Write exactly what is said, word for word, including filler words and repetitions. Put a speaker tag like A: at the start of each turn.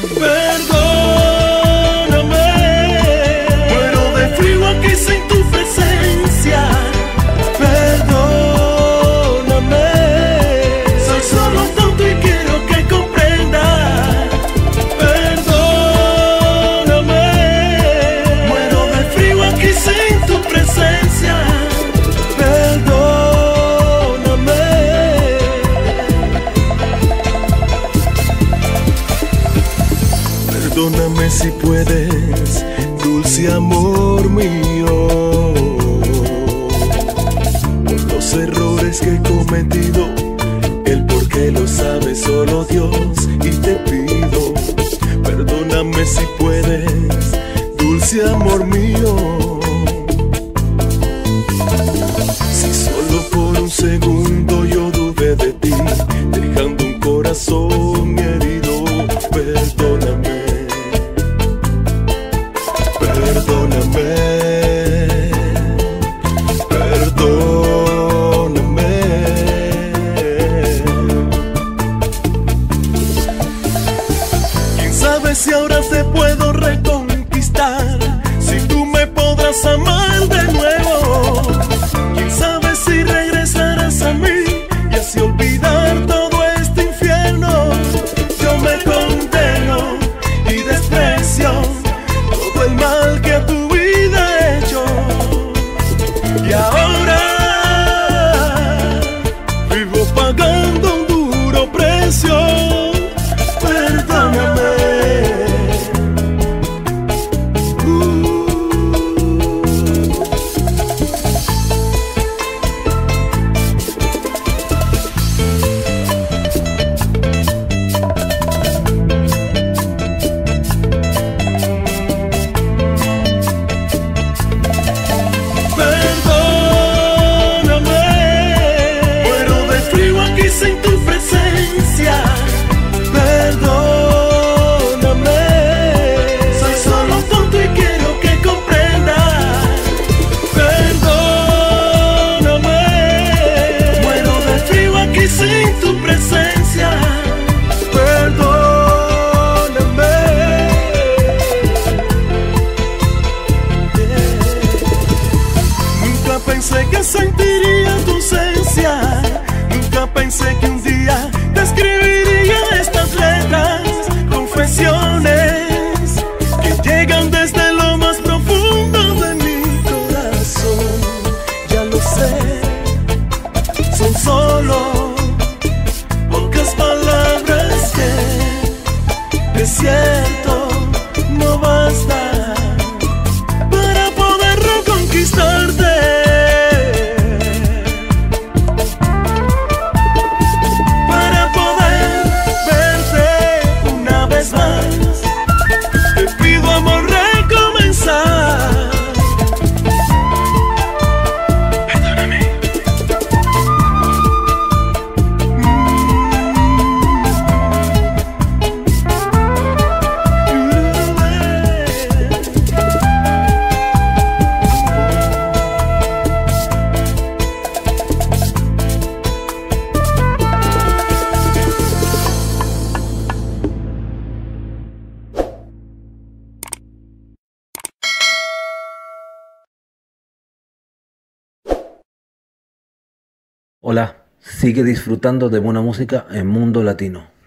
A: Perdóname, muero de frío aquí sin tu presencia. Perdóname, soy solo un tonto y quiero que comprendas. Perdóname, muero de frío aquí sin tu presencia. Perdóname. Perdóname si puedes, dulce amor mío, por los errores que he cometido. El por qué lo sabe solo Dios, y te pido, perdóname si puedes, dulce amor mío. Si solo por un segundo yo dudé de ti, dejando un corazón herido, perdóname. Perdóname, perdóname. Quién sabe si ahora te puedo reconquistar, si tú me podrás amar de nuevo. Quién sabe si regresarás a mí y así olvidar todo este infierno. Yo me condeno y desprecio todo el mal que a tu vida he hecho, y ahora vivo pagando un duro precio. Perdóname. Uh. Perdóname, muero de frío aquí sin tu presencia. Perdóname, soy solo un tonto y quiero que comprendas. Perdóname, muero de frío aquí sin tu presencia. Perdóname. Nunca pensé que sentiría tu ausencia, nunca pensé que un día te escribiría estas letras, confesiones que llegan desde lo más profundo de mi corazón. Ya lo sé, son solo pocas palabras que de cierto no bastan para poder reconquistarte. Para poder verte una vez más, te pido amor recomenzar. Perdóname.
B: Hola, sigue disfrutando de buena música en Mundo Latino.